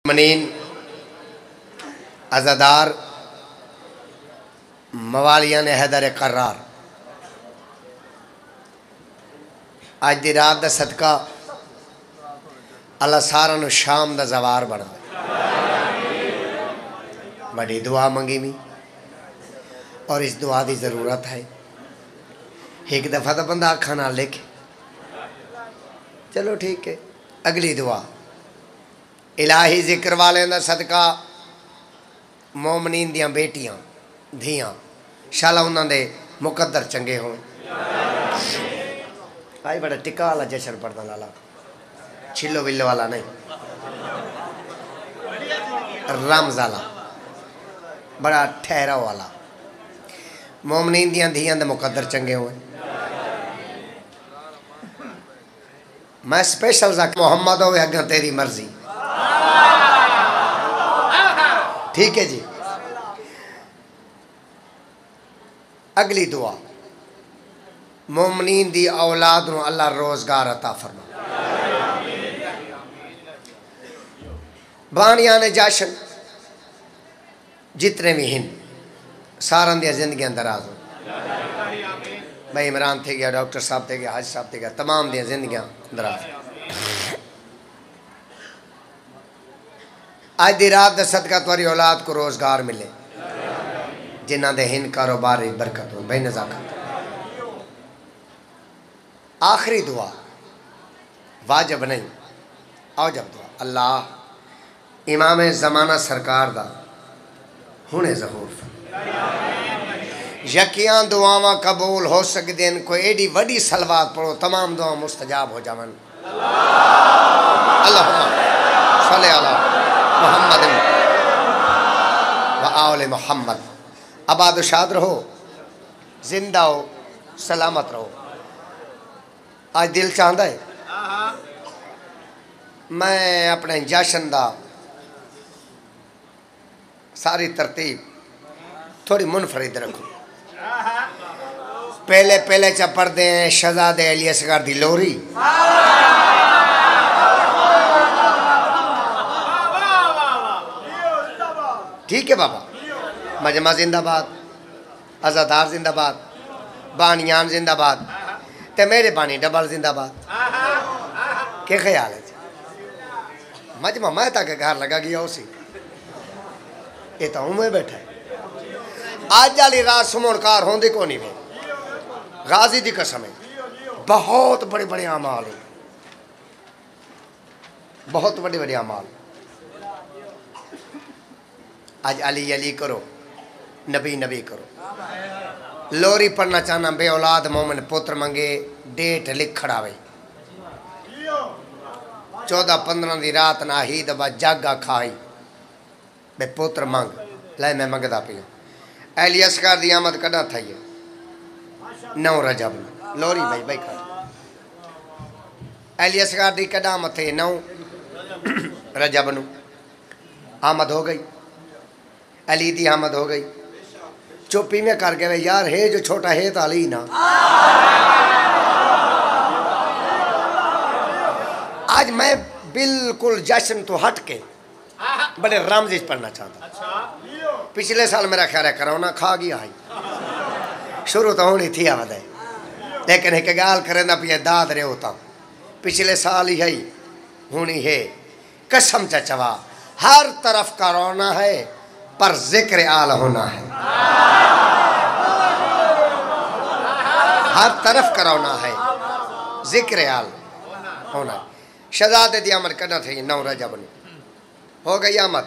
मनीन अज़ादार मवालिया ने हैदर करार अज दी रात दा सदका अल्लाह सारा नू शाम दा जवार बना बड़ी दुआ मंगी मी और इस दुआ की ज़रूरत है। एक दफ़ा तो बंदा अखा ना लिखे, चलो ठीक है। अगली दुआ इलाही जिक्र वाले दा सदका मोमनीन दियां बेटियां धियां शाला उन्होंने मुकद्दर चंगे हो। भाई बड़ा टिका वाला जश्न पढ़ने वाला, छिलो विल्लो वाला नहीं, रमज़ वाला, बड़ा ठहराव वाला। मोमनीन दियां धियां दे मुकद्दर चंगे हो। मैं स्पेशल मोहम्मद हो अगर तेरी मर्जी, ठीक है जी। अगली दुआ मोमनीन दी औलाद नूं अल्लाह रोजगार अता फरमा। बानिया ने जाशन जितने भी हैं सारा दी जिंदगी दराज हो। भाई इमरान थे गया, डॉक्टर साहब थे गया, हाज साहब थे गया, तमाम दी जिंदगी दराज। आज दी रात दा सदका तुम्हारी औलाद को रोजगार मिले, जिन्हों दे हिन कारोबार बरकत हो बेनज़ाकत। आखिरी दुआ वाजब नहीं औजब दुआ, अल्लाह इमाम ज़माना सरकार दा हुणे ज़हूर यकियां दुआवां कबूल हो सकते हैं। कोई एडी वडी सलवात पढ़ो तमाम दुआ मुस्तजाब हो जावन। अल्लाहुम्मा सल्ली अला मुहम्मद व आले मुहम्मद। आबाद शाद रहो, जिंदा हो, सलामत रहो। आज दिल चाहता है मैं अपने जश्न दा सारी तरतीब थोड़ी मुनफरिद रखूं। पहले चा पढ़ते हैं शहजादे अली असगर दी लोरी। ठीक है बाबा। मजमा जिंदाबाद, अज़ादार जिंदाबाद, बानियान जिंदाबाद, ते मेरे बानी डबल जिंदाबाद। क्या ख्याल है? मजमा मैं तक घर लगा गया उसी, ये तो मैं बैठा है। आज वाली रात सुमोनकार होंदी को नहीं। गाजी दी कसम है, बहुत बड़े बड़े अमाल है, बहुत बड़े बड़े अमाल। आज अली अली करो, नबी नबी करो। लोरी पढ़ना चाहना बे औलाद मोमिन पुत्र मंगे, डेट लिख खड़ावे। 14-15 दी रात ना ही दबा जागा खाई बे पुत्र मंग ले, मैं मंगदा पिया। अली असगर दी आमद कदा थई है 9 रजब लोरी भाई भाई खा। अली असगर दी कदा मथे 9 रजब नु आमद हो गई। अली दी आमद हो गई। चुप्पी में कर गए यार, है जो छोटा है तो अली ना। आज मैं बिल्कुल जश्न तो हट के बड़े रमज़ पढ़ना चाहता। पिछले साल मेरा ख्याल है कोरोना खा गया है, शुरू तो होनी थी आवाज है, लेकिन एक गाल करें ना पिया दाद रहे होता। पिछले साल ही है होनी है, कसम चचवा हर तरफ कोरोना है पर जिक्र आल होना है। हर तरफ कोरोना है, जिक्र आल होना। शहजादे दी आमद कदा थी 9 रजब ने हो गई आमद।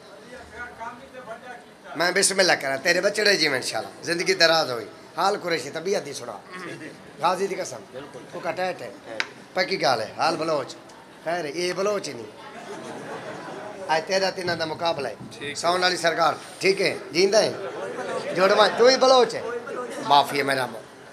मैं बिस्मिल्लाह करा तेरे बच्चे जीवन इंशाल्लाह जिंदगी दराज हुई। हाल कुरैशी तबीयत ही सुना, गाजी दी कसम तो कटैट है, पक्की गाल है। हाल बलोच खैर ये बलोच ही नहीं। आज तेरा तीन का मुकाबला है। साउंड वाली सरकार ठीक है, जींदा है जोड़वा तू ही बलोच है। माफी है मेरा।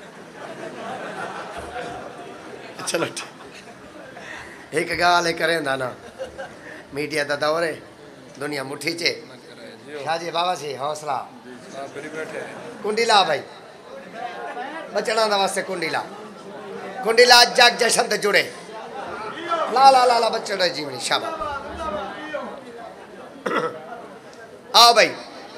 चलो एक गाल करें ना, मीडिया का दौर है, दुनिया मुठी चे। शाह जी बाबा जी हौसला कुंडी ला भाई, बचना दा वास्ते कुंडी ला, कुंडी ला जग जशन ते जुड़े। ला ला ला ला बच्चों जीवनी शाबाश। आओ भाई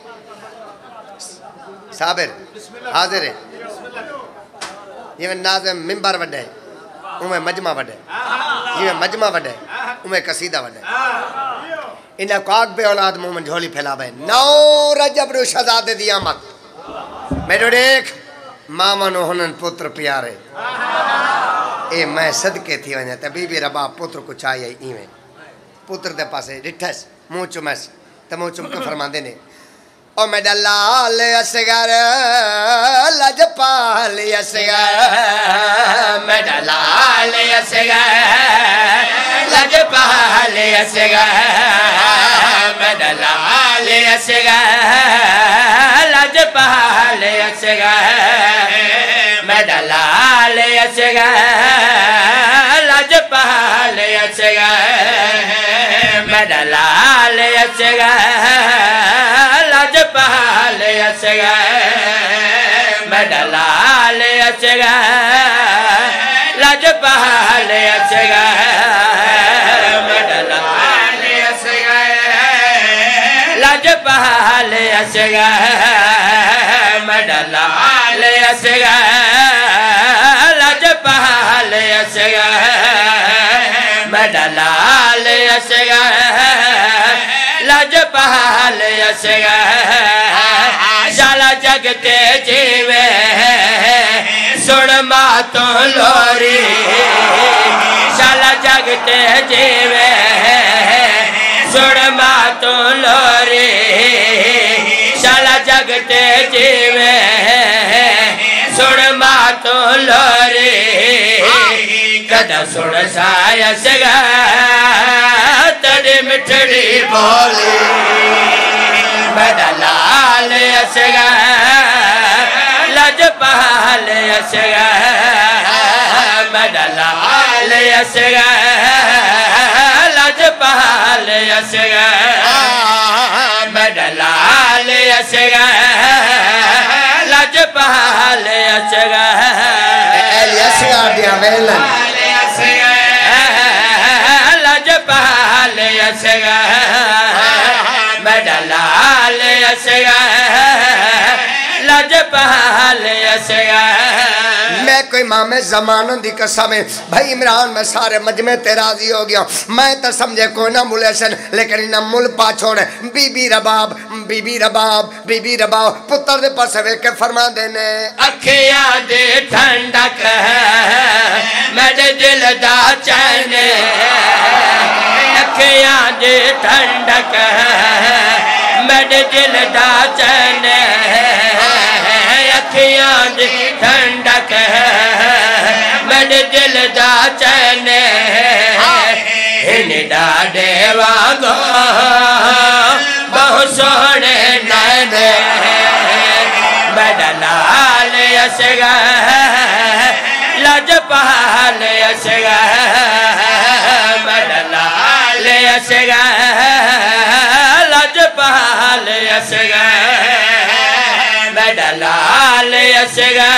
साबिर हाजिर है ये नाज़िम मिंबर वड्डे उमें मजमा वड्डे ये मजमा वड्डे उमें कसीदा वड्डे इन काक बे औलाद मुंह में झोली फैलावे 9 रजब रो शहजादे दी आमद मेरे देख मामा नो हुनन पुत्र प्यारे ए मैं सदके थी वने त बीबी रबाब पुत्र को चाहिए इवें पुत्र दे पासे डिठस मुंह चुमस त मुंह चुम के फरमांदे ने ओ मेरा लाल असगर लजपाल असगर मेरा लाल असगर लजपाल असगर मेरा लाल असगर लजपाल असगर मेरा लाल असगर लजपाल असगर मेरा लाल असगर लजपाल असगर मेरा लाल असगर लजपाल असगर मेरा लाल असगर लजपाल असगर मेरा लाल असगर लजपाल असगर मेरा लाल असगर लजपाल असगर शाला जगते जीवे सुन मातो लोरी शाला जगते जीवे सुन मातो लोरी शाला जगते जीवे सुन मातो लोरी कदा सुन साया सगा तड़ी मिठड़ी बोली मेरा लाल असगर लजपाल असगर मेरा लाल असगर लजपाल असगर मेरा लाल असगर लजपाल असगर लजपाल असगर मेरा लाल असगर लजपाल असगर मैं कोई मामे जमानों दी कसम है भाई इमरान मैं सारे मजमे ते राजी हो गया मैं तो समझे कोई ना मुलेशन लेकिन इन्हें मुल पा छोड़े बीबी रबाब बीबी रबाब बीबी रबाब पुत्र दे पास वे के फरमा देने अखियां दे ठंडक मेरे दिल दा चैन अखियां दे ठंडक मेरे दिल दा चैन अखियां दे ठंडक मेरे दिल दा चैन इन डाडे वांगो बहुत सोहने नैन मेरा लाल असगर लजपाल असगर मेरा लाल असगर लजपाल असगर मेरा लाल असगर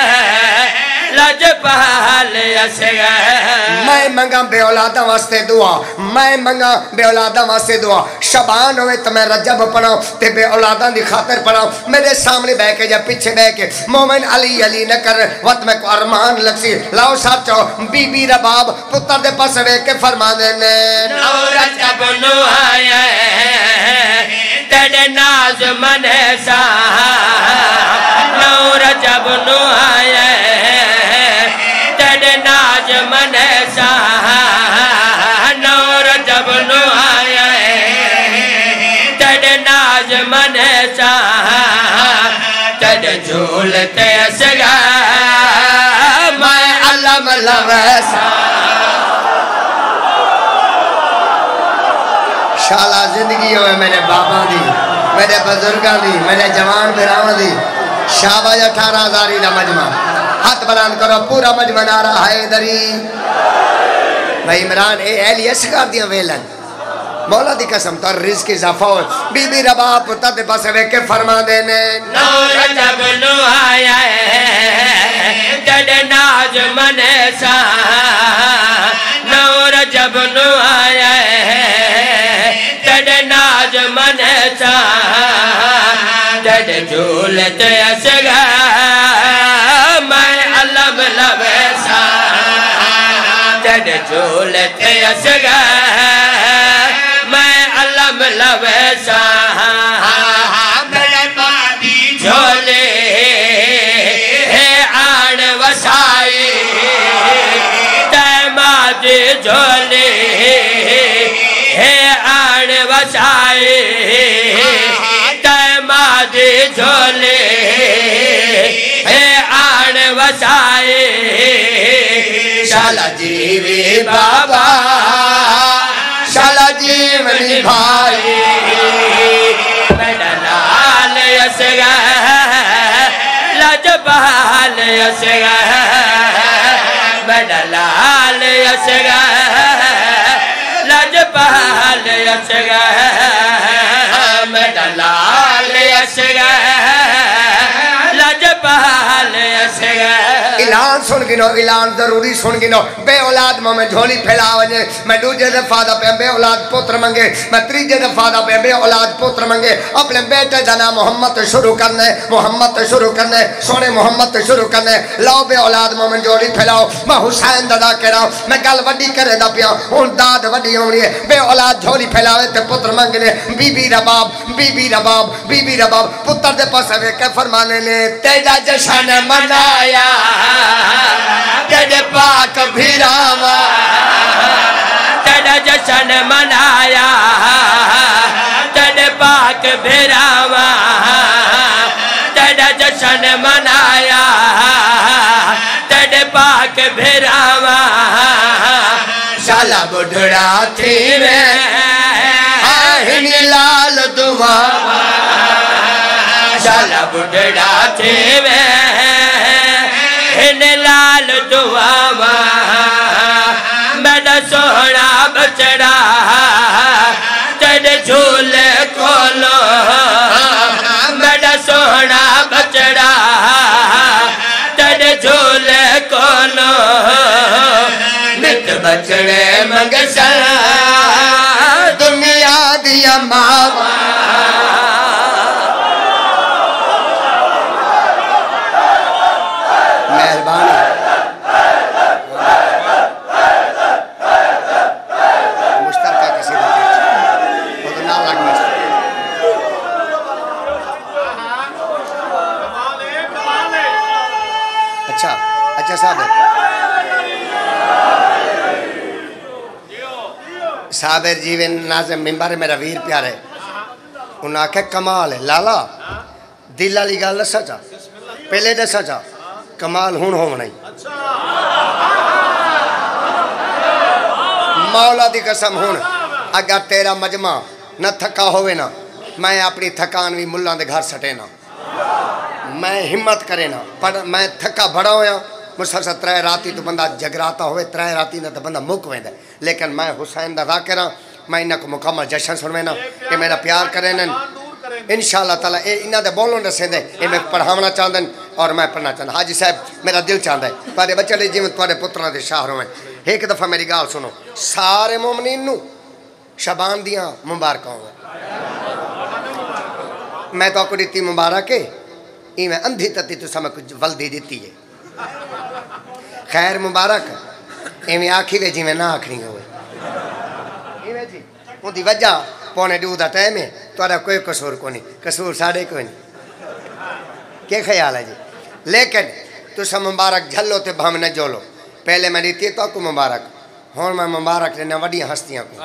लजपाल असगर मैं मंगा बेऔलादा वास्ते दुआ मैं मंगा बेऔलादा वास्ते दुआ शबान होवे तो मैं रजब पढ़ाऊं ते बेऔलादा दी खातिर पढ़ाऊं मेरे सामने बैठ के या पीछे बैठ के मोमिन अली अली न कर वत में को अरमान लगसी लाओ साचो बीबी रबाब पुत्र दे पास बैठ के फरमा देने नो रजब नु आया तेरे नाज मने सा नो रजब नु आया तेरे नाज मने सा नो रजब नु आया तेरे नाज मने सा तेरे झूलते असगा मैं अल्लाह मल्ला वैसा शाला जिंदगी हो मेरे बाबा दी मेरे बुजुर्गों दी मेरे जवान बिरावां दी शाबाश 18,000 का मजमा हाथ बुलंद करो पूरा मजमा नारा हैदरी भाई इमरान ए एली असगर दिया वेलन मौला दी कसम तो रिज़्क़ इजाफा हो बीबी रबाब पुत्र दे पास वे के फरमा देने नो रजब नु आया तेरे नाज मने सा नो रजब नु आया तेरे नाज तेरे झूले ते असगा मैं अलम लवेसा तेरे झूले ते असगा मैं अलम लवेसा मेरे बादी झोले आण वसाई तैमादी झोले आण वसाई तैमादी झोले आण वसाई शाला जीवी बाबा शाला जीवनी भाई मेरा लाल असगा लजपाल असगा मेरा लाल असगा लजपाल असगा मेरा लाल असगा लजपाल असगा ऐलान सुन गिनो ऐलान जरूरी सुन गिनो बे औलाद में झोली फैला वने मैं दूजे दफा दा पे बे औलाद पुत्र मंगे मैं तीजे दफा दा पे बे औलाद पुत्र मंगे अपने बेटे का नाम मोहम्मद शुरू करने मोहम्मद शुरू करने सोने मोहम्मद शुरू करने लाओ बे औलाद में झोली फैलाओ मैं हुसैन दादा कह रहा हूं मैं गल वड्डी करे दा पिया हुन दाद वड्डी होनी है बे औलाद झोली फैलावे ते पुत्र मंगने बीबी रबाब पुत्र दे पास वे के फरमाने ने तेरा जश्न मनाया तेरे पाक भिरावा तेरा जश्न मनाया तेरे पाक भिरावा तेरा जश्न मनाया तेरे पाक भिरावा शाला बुढ़ड़ा थी में लाल दुआ शाला बुढ़ड़ा थी में लाल दुआवा मेरा सोहना बचड़ा तेरे झूले खोलो मेरा सोहना बचड़ा तेरे झूले खोलो नित बचड़े मंगसल दुनिया दिया मावा साबिर जी नाज़िम मिंबर मेरा वीर प्यारे उन्हें आखे कमाल है लाला दिल वाली गल दसा चा पहले दसा चा कमाल हुण होना ही मौला दी कसम हुण अगर तेरा मजमा न थका होवे ना मैं अपनी थकान भी मुल्लां दे घर सटे ना मैं हिम्मत करे ना पर मैं थका बड़ा होया मुसलसल 3 राती तो बंदा जगराता होवे 3 राती ना तो बंदा मुक वेंदा लेकिन मैं हुसैन दा ज़ाकिर हां मैं इन्हां को मुकम्मल जश्न सुनवेना कि मेरा प्यार करेन इंशाअल्लाह ताला ए इन्हां दे बोलों दसेंदे ए मैं पढ़ावना चाहंदन और मैं पढ़ना चाहंदा हाजी साहब मेरा दिल चाहता है तुहाडे बच्चे ले जिवें तुहाडे पुत्रां दे शाह होवे एक दफ़ा मेरी गाल सुनो सारे मोमिनीन नूं शबान दियां मुबारकां होवे मैं तो आपको दी मुबारक है इवें अंधी तत्ती तुसां मैं कुछ वल्दी दी है खैर मुबारक इवें आखी वे जिवें ना आखनी होवे इवें जी उनकी वजह 1:45 का टाइम है तुहाडा कोई कसूर को नहीं कसूर साढ़े कोई नहीं क्या ख्याल है जी लेकिन तुसा मुबारक झलो तो भाव न जोलो पहले मैं दी तो आपको मुबारक हुण मैं मुबारक देना वड्डियां हस्तियां को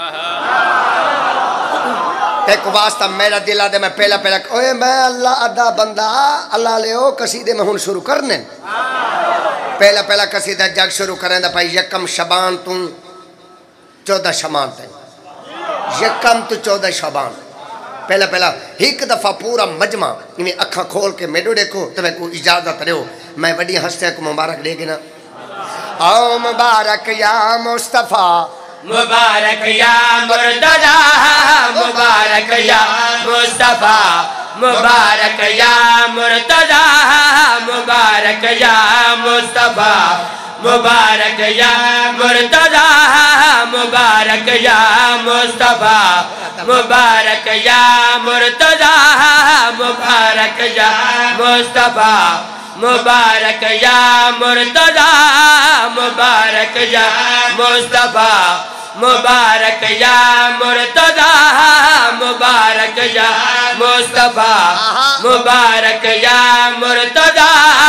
एक वास्ता मेरा दिल आदे मैं पहला ओए मैं अल्लाह अदा बंदा अल्लाह ले ओ कसीदे में हुण शुरू करने पहला कसीदा जग शुरू करें भाई यकम शबान तू 14 शबान तक यकम तू 14 शबान पहला एक दफ़ा पूरा मजमा इन्हें अखा खोल के मेडो देखो तो मैं को इजाजत दो मैं वड्डी हस्तियां को मुबारक दे ना आओ मुबारक या मुस्तफ़ा मुबारक या मुर्तज़ा मुबारक या मुस्तफ़ा मुबारक या मुर्तज़ा मुबारक या मुस्तफ़ा मुबारक या मुर्तज़ा मुबारक या मुस्तफ़ा मुबारक या मुर्तज़ा मुबारक या मुस्तफा मुबारक या मुर्तजा मुबारक या मुस्तफा मुबारक या मुर्तजा मुबारक या मुस्तफा मुबारक या मुर्तजा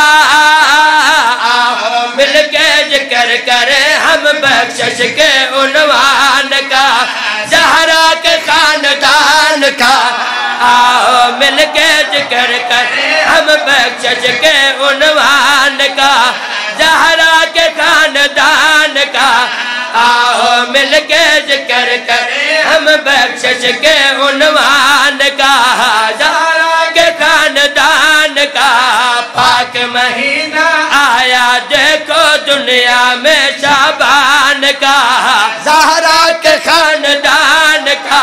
मिलके जिक्र करे हम बख्शिश के उन्वान का ज़हरा के खानदान का आओ मिलके जिक्र करे हम बख्शिश के उन्वान का ज़हरा के खानदान का आओ मिलके जिक्र करे हम बख्शिश के उन्वान का ज़हरा के खानदान का पाक महीना आया देखो दुनिया में शाबान का ज़हरा के खानदान का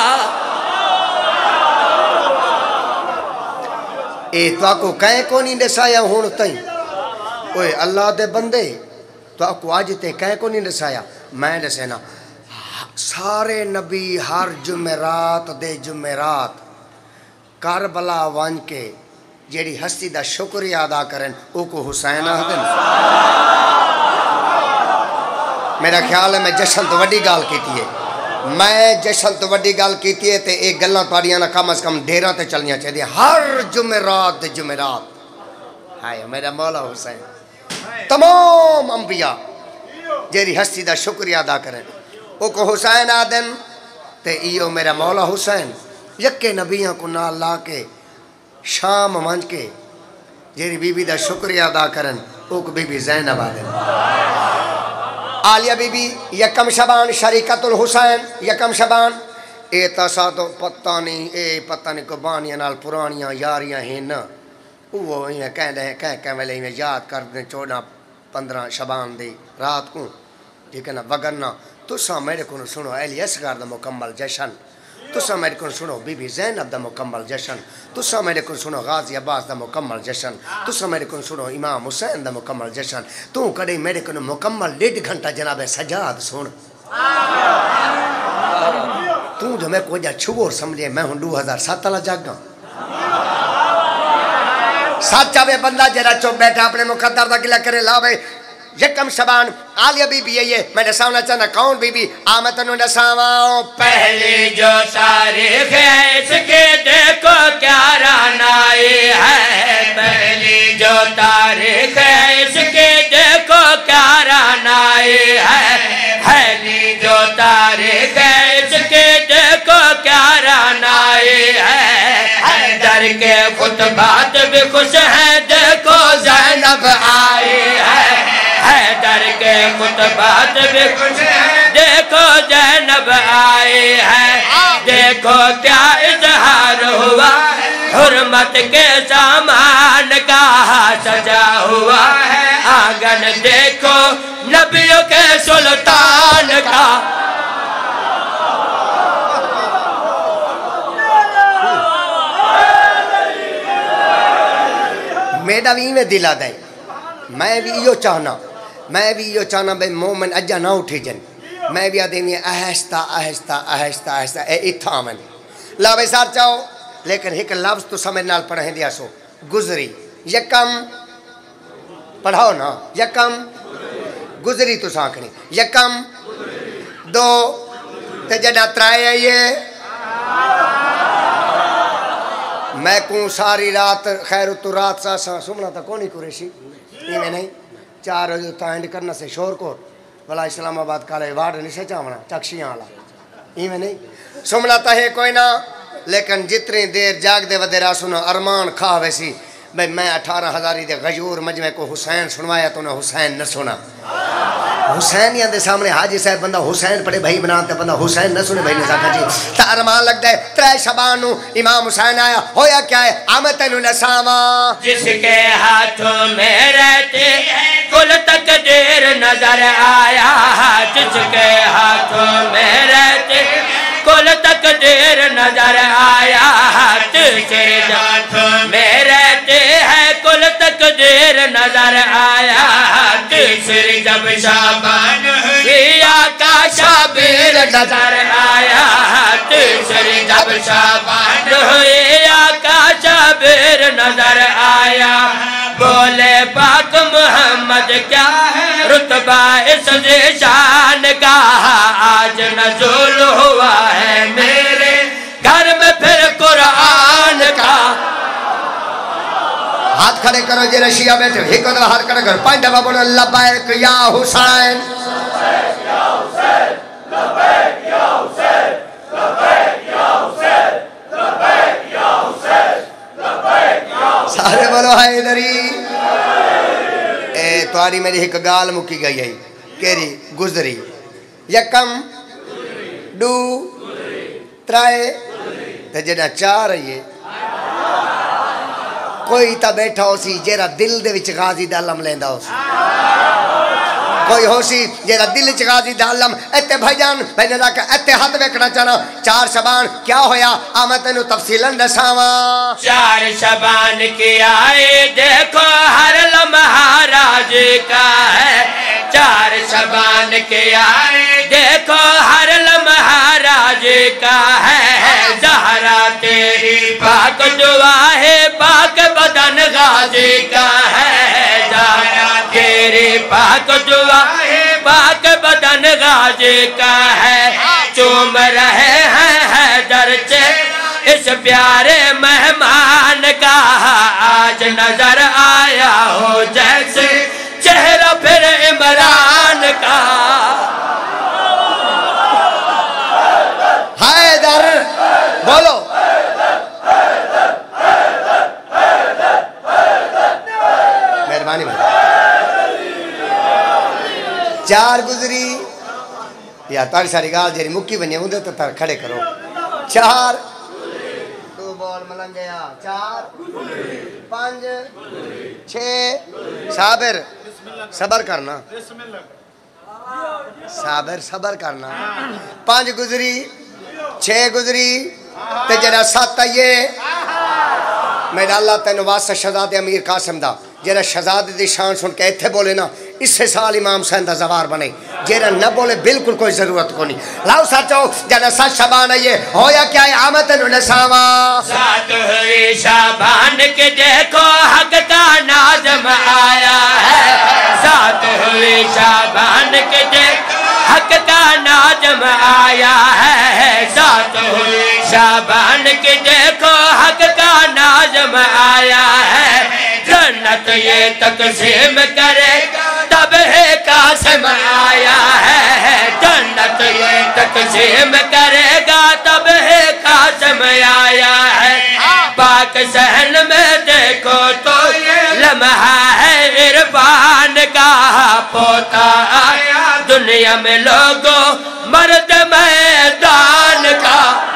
ए तो कह को नहीं दसाया हुण तई ओए अल्लाह दे बंदे तो अज ते कह को नहीं दसाया मैं दसेना सारे नबी हर जुमेरात दे जुमेरात करबला वन के जेड़ी हस्ती दा शुक्रिया अदा करन ओ को हुसैन आखदन मेरा ख्याल है मैं जश्न तो वड्डी गल कीती है मैं जश्न तो वड्डी गल कीती है ते एक गल्लां तुहाडियां ना कम से कम डेरा ते चलनियां चाहिए हर जुमेरात हाय मेरा मौला हुसैन तमाम अंबिया जेरी हस्ती दा शुक्रिया अदा करें ओ को हुसैन आदन ते इयो मेरा मौला हुसैन यक्के नबियां को नाल ला के शाम मंझ के जेरी बीबी दा शुक्रिया अदा करन ओ को बीबी ज़ैनब आदन आलिया बीबी यकम शबान शरीकतुल हुसैन यकम शबान ए तसा तो पता नहीं कुर्बानियां नाल पुरानियां यारियां हैं ना वो इं कह वेले इवें याद कर दे 14-15 शबान दी रात को ठीक है ना वगरना तुसा मेरे को सुनो अली असगर दा मुकम्मल जश्न तुसा मेरे को सुनो बीबी ज़ैनब दा मुकम्मल जश्न तुसा मेरे को सुनो गाजी अब्बास दा मुकम्मल जश्न तुसा मेरे को सुनो इमाम हुसैन दा मुकम्मल जश्न तू कदे मेरे को मुकम्मल 1.5 घंटा जनाब सजाद सुन तू जो मैं कोई छुओर समझे मैं हूँ 2007 वाला जागा सच आवे बंदा जरा चुप बैठा अपने मुकद्दर दा गिला करे ला भाई यकम शबान आलिया बीबी है ये मैं दसाना चाहना कौन बीबी आ मैं तेनू दसावा पहली जो तारीख है इसके देखो क्या रानाई है पहली जो तारीख है इसके देखो क्या रानाई है पहली जो तारीख है इसके देखो क्या रानाई है डर के खुतबात भी खुश है देखो ज़ैनब आई है डर के खुतबात भी खुश है देखो ज़ैनब आई है देखो क्या इजहार हुआ हुर्मत के सामान का सजा हुआ है आंगन देखो नबियों के सुल्तान का मेरा भी में दिला दे मैं भी यो चाहना भाई मोमन अजा ना उठे जन मैं भी आदे आहिस्ता आहिस्ता आहिस्ता आहिस्ता इत्था मन ला भाई सार चाहो लेकिन एक लफ्ज तो समझ नाल पढ़े दिया सो गुजरी यकम पढ़ाओ ना यकम गुजरी तो आखनी यकम 2 ते जड़ा 3 ये मैं को सारी रात खैर तो रात सा सुमना था कौन ही कुरेशी इवें नहीं 4 बजे तांड करना से शोर को भला इस्लामाबाद काले वार्ड नहीं से चावना चक्शियाँ वाला इवें नहीं सुमना था है कोई ना लेकिन जितनी देर जाग दे वदेरा सुनो अरमान खा वैसी भाई मैं 18,000 दे गजूर मजमे को हुसैन सुनवाया तो ना हुसैन न सुना हुसैनिया के सामने हाजी साहब बंदा हुसैन पढ़े भाई बनाते बंदा हुसैन न सुने भाई ने साखा जी तारमान लगता है 3 शबान इमाम हुसैन आया होया क्या है आमद तेनू नसावा जिसके हाथों में रहते कुल तकदीर नजर आया जिसके हाथों में रहते कुल तकदीर नजर आया तेरे हाथों में रहते हैं कुल तकदीर नजर आया तीसरी जब शाबान हुआ का शाबीर नजर आया तीसरी जब शाबान हुआ का क्या रुतबा इस शान का, आज नज़ुल हुआ है मेरे घर में फिर कुरान का। हाथ खड़े करो जे रशिया बैठे, एक दफा हाथ खड़े करो, 5 दफा बोलो लब्बैक या हुसैन, सारे बोलो हैदरी। ए तुम्हारी मेरी एक गाल मुकी गई है, केरी गुजरी, यकम डू त्राए ते जड़ा 4 है ये कोई ता बैठा हो सी जेरा दिल दे विच गाजी दा लम लेंदा हो सी, कोई हो सी जेरा दिल च गाजी दा लम। इत्ते भाईजान मैंने आखा इत्ते हाथ वेखना चाहना 4 शबान क्या होया, आ मैं तेनू तफसीलन दसावा। 4 शबान के आए देखो हर लम्हा राज का है, 4 शबान के आए देखो हर लम्हा राज का है, ज़हरा तेरी पाक दुआ है पाक बदन गाजी का है, ज़हरा तेरी पाक दुआ है पाक बदन गाजी का है। चूम रहे हैं हैदर से इस प्यारे मेहमान का, आज नजर आया हो जैसे चेहरा फिर इमरान का। हैदर बोलो मेहरबानी भाई। 4 गुजरी या तारी सारी गाल जेरी मुक्की बनी उदे तो तार खड़े करो। 4 तू बोल मलंग गया 4 5 6 साबिर सबर करना, साबिर सबर करना। 5 गुजरी 6 गुजरी ते जरा 7 आइए मेरा अल्लाह तेन वास्ता शहजादे अमीर कासिम दा जरा शहजादे दी शान सुन के इत्थे बोले ना इससे साल इमाम हुसैन दा जवार बने, जेरा न बोले बिल्कुल कोई जरूरत को नहीं। लाओ सचो जरा 7 शबान आइए होया क्या है आमद तेन नसावा। 7 हुई शबान के देखो हक का नाज़म आया है, 7 हुई शबान के देखो हक का नाज़म आया है, 7 हुई शबान के देखो हक का नाज़म आया है। जन्नत ये तकसीम करेगा तब है कासिम आया है, जन्नत ये तकसीम करेगा तब है कासिम आया है। पाक सहन में देखो तो ये लम्हा है इरफान का, पोता आया दुनिया में लोगों मर्द मैदान का।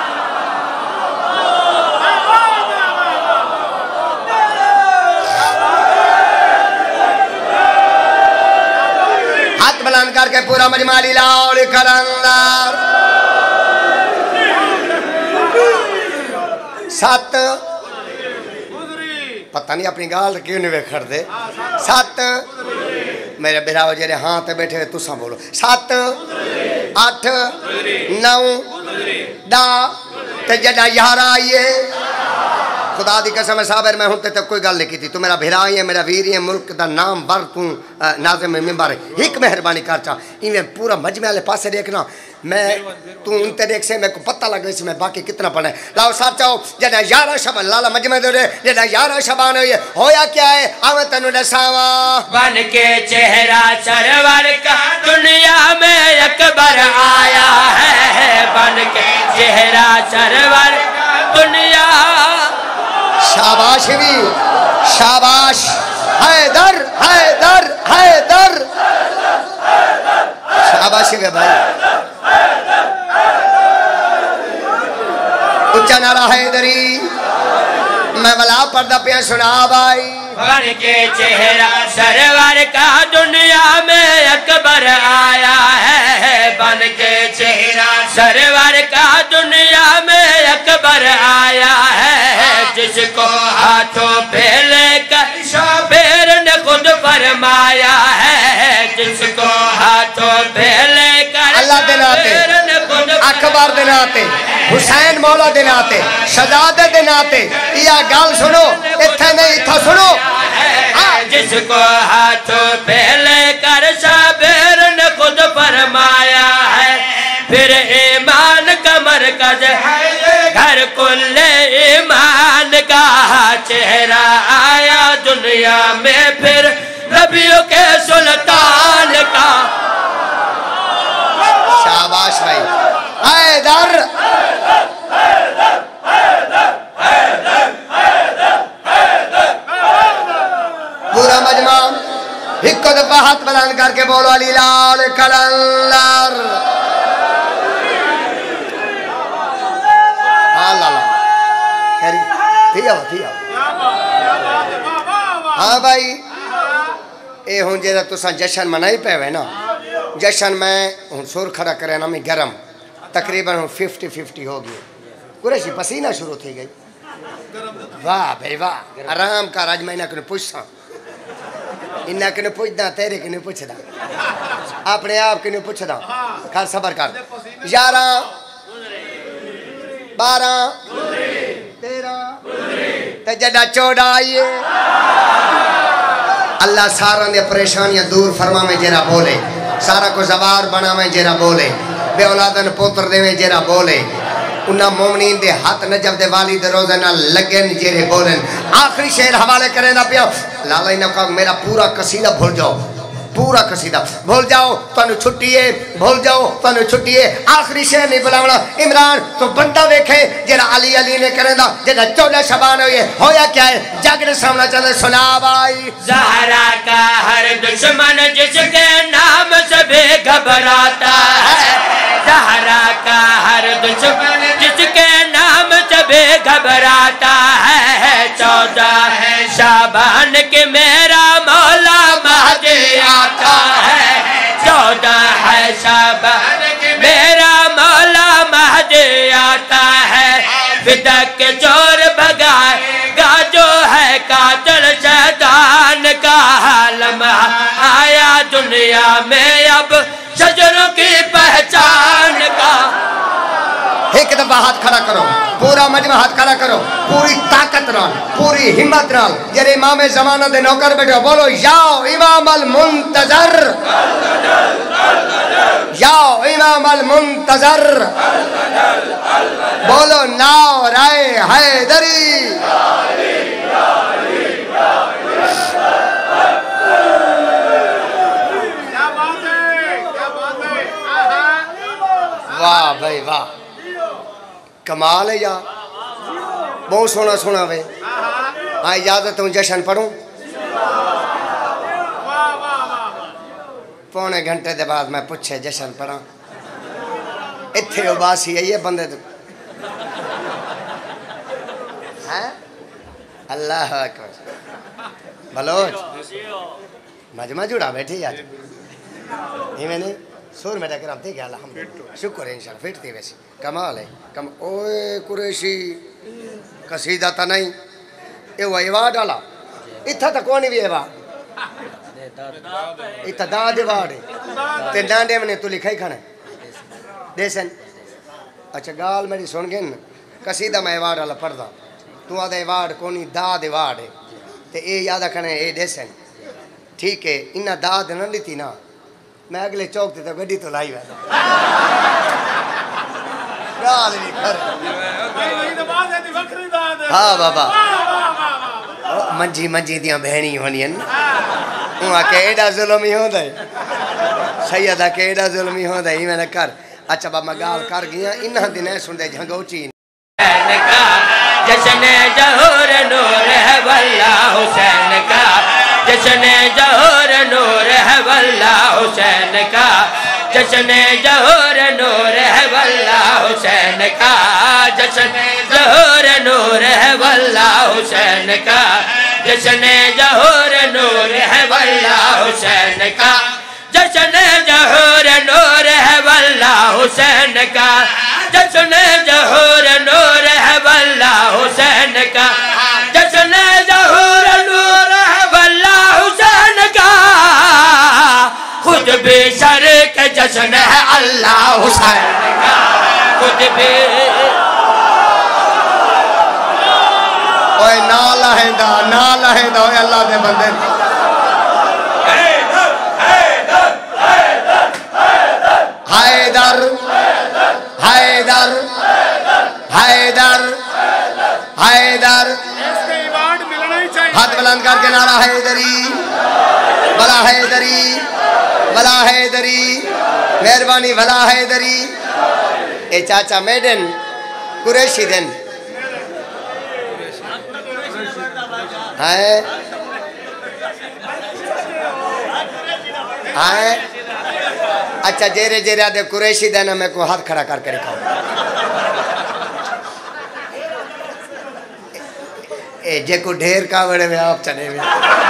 बलान करके पूरा मजमाली लाल करंदार 7 पता नहीं अपनी गाल क्यों नहीं वेखड़ दे। 7 मेरे बिराओ जेरे हाँ ते बैठे तुसा बोलो 7 8 9 10 ते जड़ा 11 आइए खुदा दी कसम साबिर मैं हूं ते कोई गल नहीं की तू मेरा भिरा ही है मेरा वीर है मुल्क दा नाम बर तू नाज़िम मिंबर एक मेहरबानी कर चा इवें पूरा मजमे वाले पासे देखना मैं तू उनते देख से मेरे को पता लग गई मैं बाकी कितना पढ़ा है। लाओ साचो जदा 11 शबान लाला मजमे दे जदा 11 शबान होया क्या है आवे तनु दसावा। बन के चेहरा सरवर का दुनिया में अकबर आया है, बन के चेहरा सरवर का दुनिया। शाबाश भी शाबाश हैदर हैदर हैदर शाबाश है भाई उच्चा नारा हैदरी मैं वाला पर्दा पे सुना भाई। बन के चेहरा सरवर का दुनिया में अकबर आया है, बन के चेहरा सरवर का दुनिया में अकबर आया है। जिसको हाथों पे लेकर शबीर ने खुद फरमाया है, जिसको हाथों पे लेकर अल्लाह दे नाते अकबर दे नाते हुसैन मौला दे नाते शहजादे दे नाते या गल सुनो इत्थे नहीं इत्था सुनो जिसको हाथों पे लेकर शाबिर ने खुद फरमाया है, फिर ईमान का मरकज है घर कुल्ले ईमान का चेहरा आया दुनिया में, फिर नबियों के सुल्तान का। शाबाश भाई। हैदर पूरा मजमा एक दफा हाथ बुलंद करके बोलो अली लाल कलंदर। हाँ लाला खैरी थी आओ। हाँ भाई ये हूँ जो तुसा जश्न मनाई पे वे ना, जश्न मैं हूँ सुर खड़ा करे ना मैं गरम तकरीबन 50-50 हो गई। कुरैशी पसीना शुरू थी गई। वाह भाई वाह, आराम का राज मैं इन्हें पूछता, इन्हें किन्हें पूछदा, तेरे किन्हें पूछदा, अपने आप किन्हें पूछदा। कर सबर कर। 11 12 13 ते जड़ा 14 आइए। अल्लाह सारा ने परेशानियां दूर फरमा में जेरा बोले, सारा को जवार बना में जेरा बोले, बे औलादन पुत्र देवे जेरा बोले, उन्ना मोमनीन दे हाथ नजब दे वाली दे रोज़े ना लगन जेरे बोलन। आखिरी शेर हवाले करे ना पिया लाला इन्हें कहा मेरा पूरा कसीदा भूल जाओ, पूरा कसीदा भूल जाओ तानु छुट्टी है, भूल जाओ तानु छुट्टी है। आखिरी शेर नहीं बुलावना इमरान तो बंदा वेखे जेरा अली अली ने करेंदा जेरा 14 शबान होया क्या है जग ने सामना चले। सुना भाई ज़हरा का हर दुश्मन जिसके नाम से घबराता है, ज़हरा का हर दुश्मन जिसके नाम से घबराता है। 14 शाबान के मेरा मौला महदी आता है, 14 शाबान के मेरा मौला महदी आता है। फिदक के जोर भगाएगा जो है कातिल शैतान का लम्हा आया दुनिया में अब शजरों की पहचान का। एक दफा हाथ खड़ा करो, पूरा मजमा हाथ खड़ा करो, पूरी ताकत नाल पूरी हिम्मत नाल जेरे इमाम ज़माना दे नौकर बैठो बोलो याओ इमाम अल मुंतजर, याओ इमाम अल मुंतजर, बोलो नारे हैदरी। वाह भाई वाह, कमाल है यार, बहुत सोना सोना वे। हाँ इजाजत हूँ जश्न पढ़ूं। पौने घंटे के बाद मैं पूछे जश्न पढ़ा, इत्थे उबासी आई है बंदे तो हैं। अल्लाह अकबर। बलोच मजमा जुड़ा बैठी आज मैंने सुर में डकर हमते क्या अल्हम्दुलिल्लाह शुक्र है इंशाल्लाह फिट थी वैसे कमाल है कम। ओए कुरैशी कसीदा था नहीं ये वहीवा डाला इतना तो कौन भी है इतना दाद वाड़े ते डांडे में तू लिखाई खाना देसन। अच्छा गाल मेरी सुन गए न कसीदा मैं वाड़ वाला पढ़दा तू आदे वाड़ कोनी दाद वाड़ है ते ये याद रखना ये देसन ठीक है। इन्ना दाद न लीती ना मैं अगले चौक ते तो गड्डी तो लाई वैसा हाँ बाबा मंजी मंजी दियां बहनी होनी आके एडा जुल्म ही होंदा है सैयद आके एडा जुल्म ही होंदा है मैंने कर। अच्छा बाबा गाल कर गया इन्हां दिन सुनदे झंगोची जश्न ज़हूर नूर है वल्ला हुसैन का, जश्न ज़हूर नूर है वल्ला हुसैन का, जश्न ज़हूर नूर है वल्ला हुसैन का, जश्न ज़हूर नूर है वल्ला हुसैन का, जश्न ज़हूर नूर है वल्ला हुसैन का, जश्न ज़हूर नूर है वल्ला हुसैन का, जश्न ज़हूर नूर है वल्ला हुसैन का, जश्न ज़हूर नूर है वल्ला हुसैन का, खुद भी शरीक जश्न है अल्लाह हुसैन का, खुद भी। ओए ओए ना लहेंदा ओए अल्लाह दे बंदे हैदर हैदर हैदर हैदर हाथ बुलंद करके नारा हैदरी भला हैदरी भला हैदरी मेहरबानी भला हैदरी ए चाचा मेडन कुरैशी दिन है अच्छा जेरे जेरे दे कुरैशी देना मेरे को हाथ खड़ा करके दिखाओ ए जे को ढेर का बड़े में आप चले में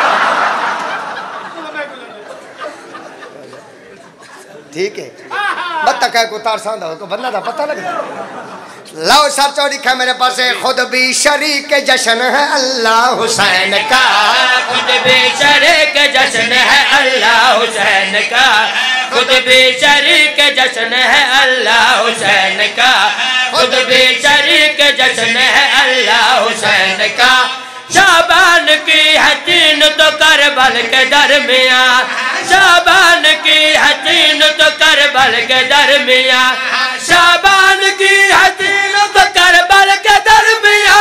ठीक है बत्ता कह को तार सांदा हो तो बनना था पता लगता लो सर चौड़ी खा मेरे पास खुद भी शरीक जश्न है अल्लाह हुसैन का खुद भी शरीक जश्न है अल्लाह हुसैन का खुद भी शरीक जश्न है अल्लाह हुसैन का खुद भी शरीक जश्न है अल्लाह हुसैन का शाबान की हसीन तो करबल के दरमिया शाबान की हसीन तो करबल के दरमिया शाबान की हसीन तो करबल के दरमिया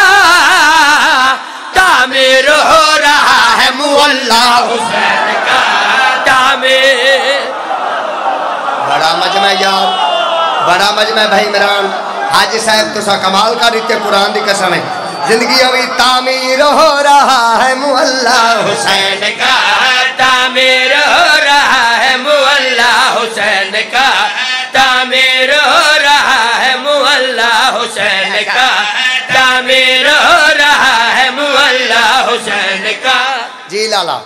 तामीर हो रहा है मुअल्ला हुसैन का तामीर बड़ा मजमा यार बड़ा मजमा भाई इमरान हाजी साहब तो सा कमाल का रित्ते कुरान दी कसम है जिंदगी अभी तामीर हो रहा है मुअल्ला हुसैन का तामीर हो रहा है मुअल्ला हुसैन का तामीर हो रहा है मुअल्ला हुसैन का तामीर हो रहा है मुअल्ला हुसैन का जी लाला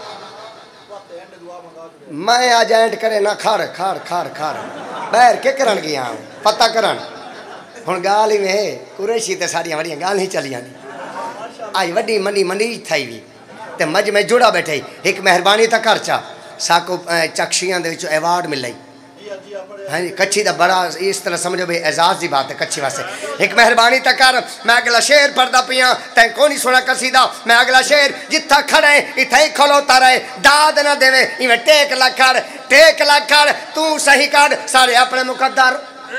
मैं आज एंड करे ना खाड़ खाड़ खाड़ खाड़ बैर के करन गया पता करन हुन गाल ही में कुरैशी ते सारियां बड़ियां गाल ही चलियां आज वड्डी मंडी मंडी थई भी ते मज में जुड़ा बैठे एक मेहरबानी ता कर चा साको चक्षियां दे विच अवार्ड मिलई हाँ जी कच्छी दा बड़ा इस तरह समझो भाई एजाज की बात है कच्छी वास्ते एक मेहरबानी ता कर मैं अगला शेर पढ़दा पिया तैं को नहीं सुना कसीदा मैं अगला शेर जिथा खड़े इथे ही खलोता रहे दाद ना देवे इवें टेक लग कर तू सही कर सारे अपने मुकद्दर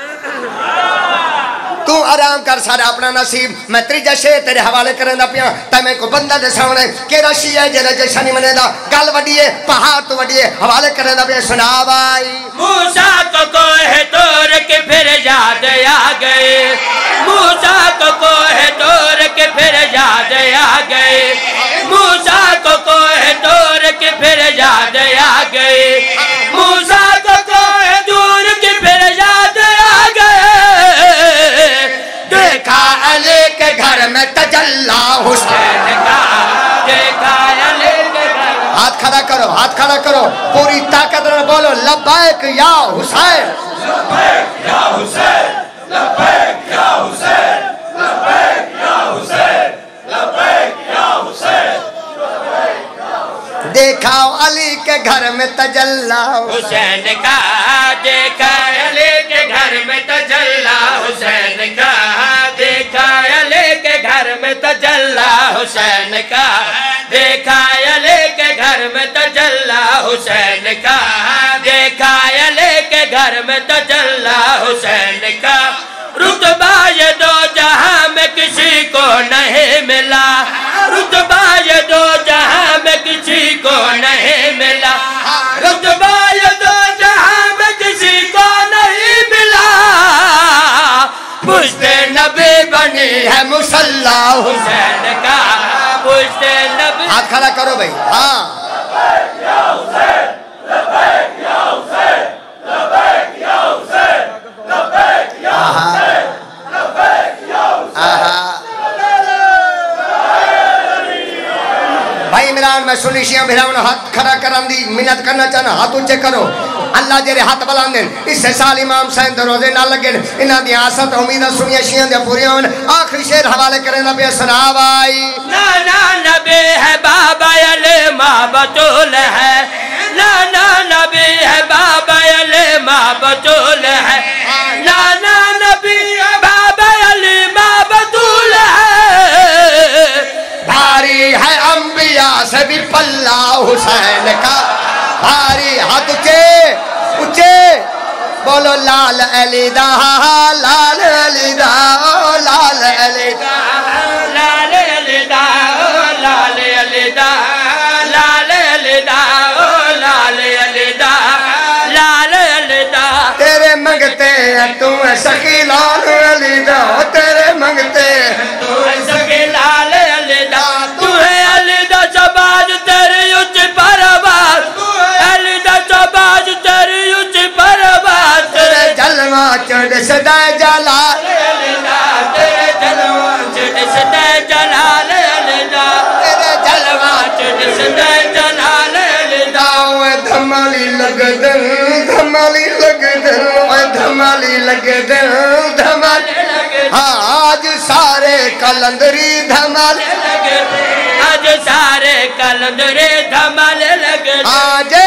तू आराम कर सारा अपना नसीब मैं त्रीजा शेर तेरे हवाले करना पिया तैमें को बंदा दे सामने केड़ा शी है जेड़ा जैसा नहीं मनेदा गल वडी है पहाड़ तो वडी है हवाले करना पिया सुना भाई मूसा को कोह तोड़ के फिर याद आ गए मूसा को कोह तोड़ के फिर याद आ गए मूसा को कोह तोड़ के फिर याद आ गए मूसा को कोह दूर के फिर याद आ गए देखा अली के घर में तजल्ला हुसैन का देखा अली के घर हाथ खड़ा करो पूरी ताकत से बोलो लब्बैक या हुसैन लब्बैक या हुसैन लब्बैक या हुसैन लब्बैक या हुसैन लब्बैक या हुसैन देखा अली के घर में तजल्ला हुसैन का देखा अली के घर में तजल्ला हुसैन का देखा अली के घर में तजल्ला हुसैन का देखा अली के घर में तजल्ला हुसैन का देखा अली के घर में तजल्ला हुसैन का रुतबा ये दो जहां में किसी को नहीं मिला रुतबा ये दो जहां में किसी को नहीं मिला रुतबा ये दो जहां में किसी को नहीं मिला पुश्ते नबी बनी है मुसल्ला हुसैन का पुश्ते नबी हाथ खड़ा करो भाई हाँ भाई इमरान मैं सुनी शिया भिरावन हाथ खड़ा करन दी मिन्नत करना चाहना हाथ ऊंचे करो अल्लाह जेरे हाथ बुलंदे इस साल इमाम हुसैन दे रोजे ना लगे इन्हां दी आसत उम्मीद सुनिया शिया दे पूरी होन आखिरी शेर हवाले करना पे सुना भाई नाना नबी है बाबा अली मां बतूल है नाना नबी है बाबा अली मां बतूल है नाना नबी है बाबा अली मां बतूल है से भी पल्ला हुसैन का भारी। हाथ ऊंचे ऊंचे बोलो लाल अली दा, लाल अली दा, लाल अली दा, लाल अली दा, लाल अली दा, लाल अली दा, लाल अली दा, लाल अली दा। तेरे मंगते तू सखी लाल अली दा, तेरे मंगते तू सखी लाल अली दा, तू है अली दा शबाज तेरी उच्च परवाज, अली दा शबाज तेरी उच्च परवाज। तेरे जलवा चढ़ सदा जलाल अली दा, तेरे जलवा चढ़ सदा जलाल अली दा, तेरे जलवा चढ़ सदा जलाल अली दा। धमाली लग दिल, धमाली लग दिल, धमाली लग दिल, धमाली आज सारे कलंदरी धमाल, आज सारे कलंदरे धमाल लगे। आज